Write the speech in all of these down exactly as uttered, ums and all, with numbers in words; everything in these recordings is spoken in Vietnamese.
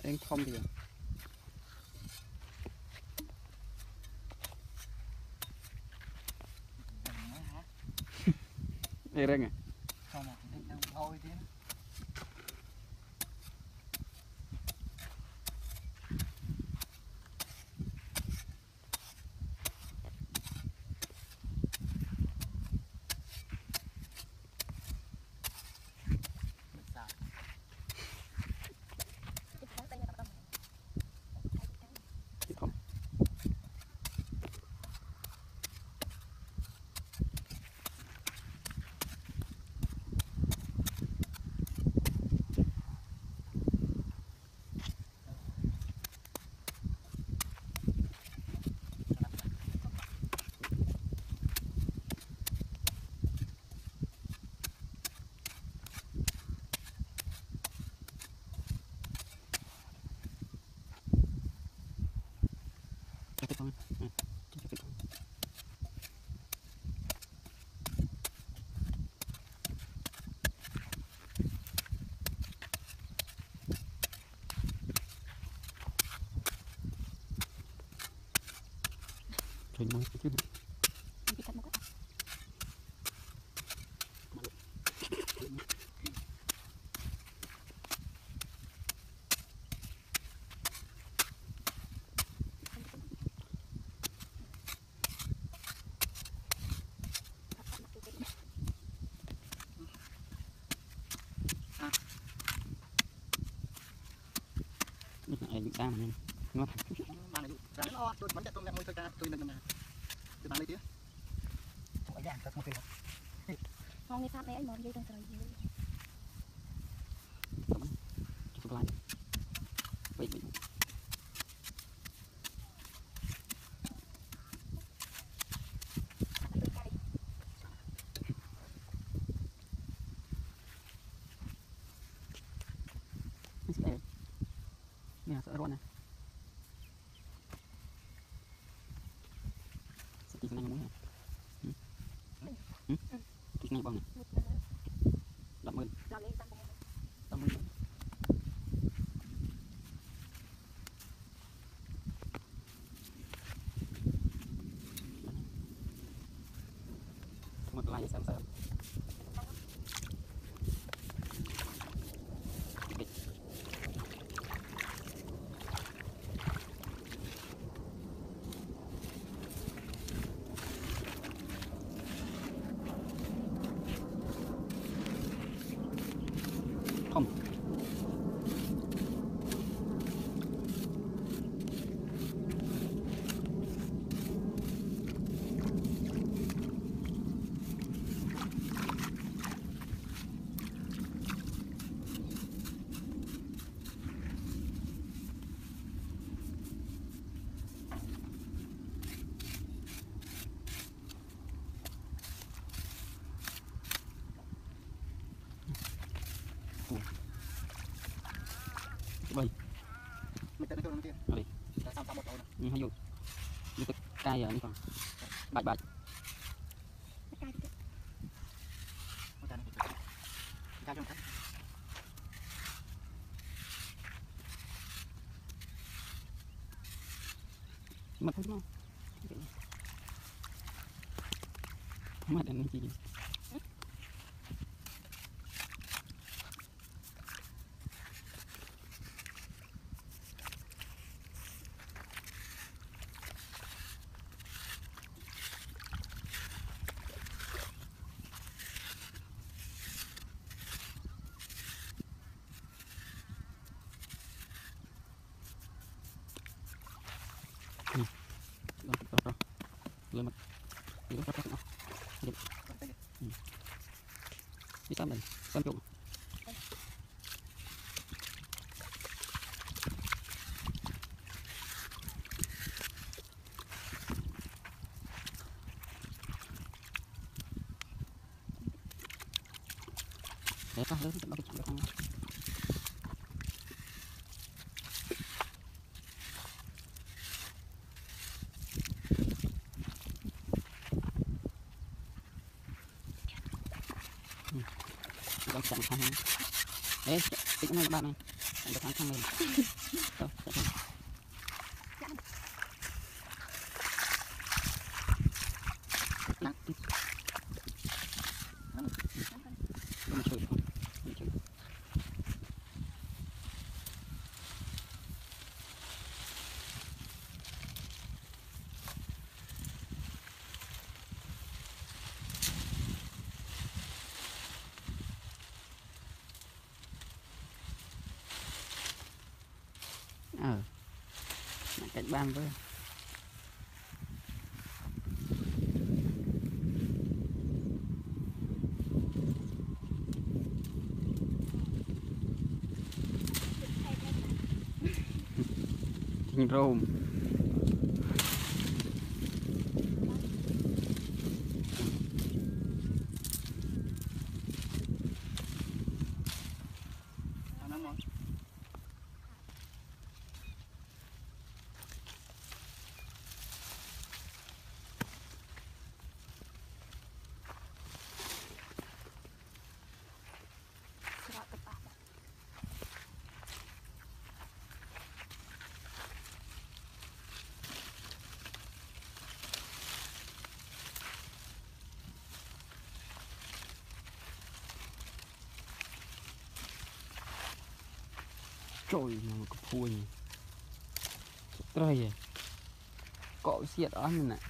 em không thì đây đây nè không mà đang thôi chứ không cái con cái con trời mưa chứ biết là bị đau mà ngon bạn này rắn nó tôi bắn tôi làm môi tôi ra tôi đừng làm tôi bán lấy tía hỏi ra thật một tiền không nghe pháp này anh mòn dây tầng sợi gì chụp lại vậy vậy nè sợ luôn nè sẽ tí cái này muốn nè tí cái này bằng này đậm hơn đậm hơn một lại xem xem không bay mình tới cái chỗ kia ở đây sao sao một đầu ừ, hay dụ như cái cây giờ như còn bạch bạch mà thôi đúng không mà đừng làm gì lên mặt đi bắt bắt nó đi xem này xem chung để ta lớn nó bị chậm được không đang chậm không đấy cái này bạn này được thằng thằng mình đâu nặng tiếp không chịu không chịu ờ cạnh ban với thình rôm trời mà có phui trời cọ xiết đó mình nè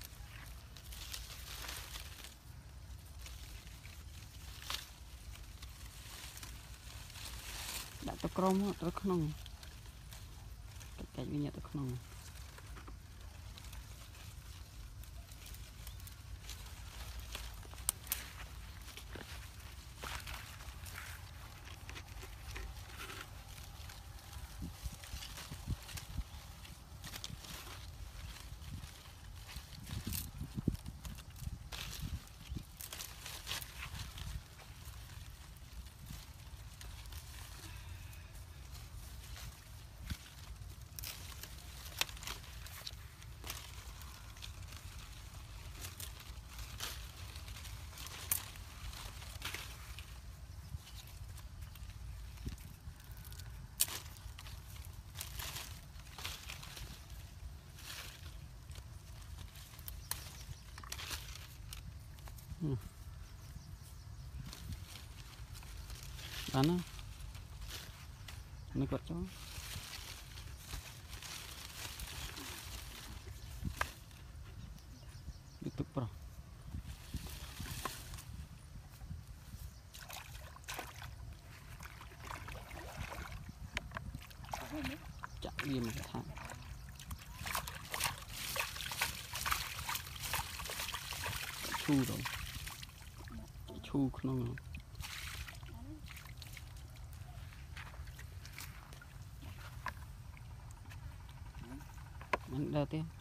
đã tao crom tao không cái cái như tao không Bán á nó quật cho YouTube Pro chặt đi một thằng chu rồi chu không mình đầu tiên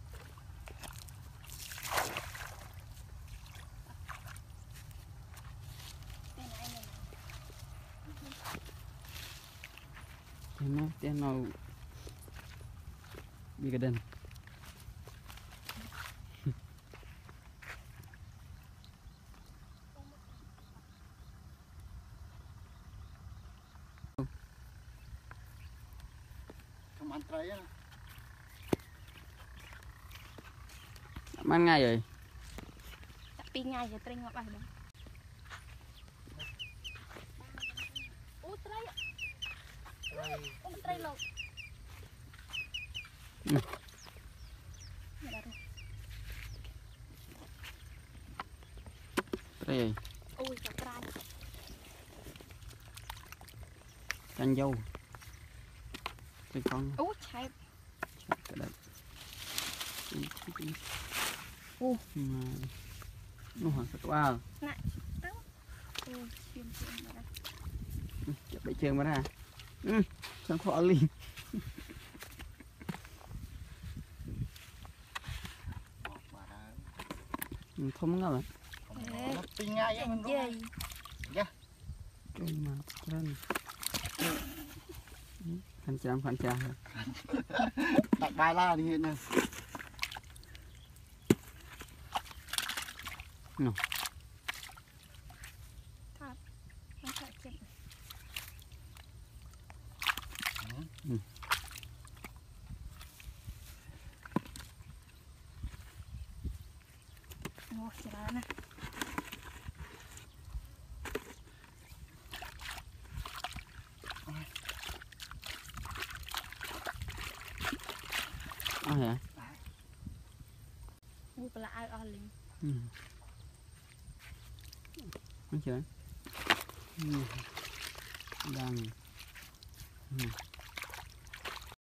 thì nó tên nào bị cái đần không ăn trái á mang ngay rồi pi ngay rồi trinh ngọc bài đó ô trai ô trai lộc đây ôi cả trai canh dâu cái con ô chạy cái đấy ô mà nó hoàn tất wow nè ôi chim chim mà chụp bị trường mà ra ừ xong khó liền không ngờ nó pin ngay á mình gì cái mà lên khăn chạm khăn chạm đặt bài la đi nè no thật không phải chim ở liền. Ừ. Đúng chưa? Ừ. Đang. Ừ.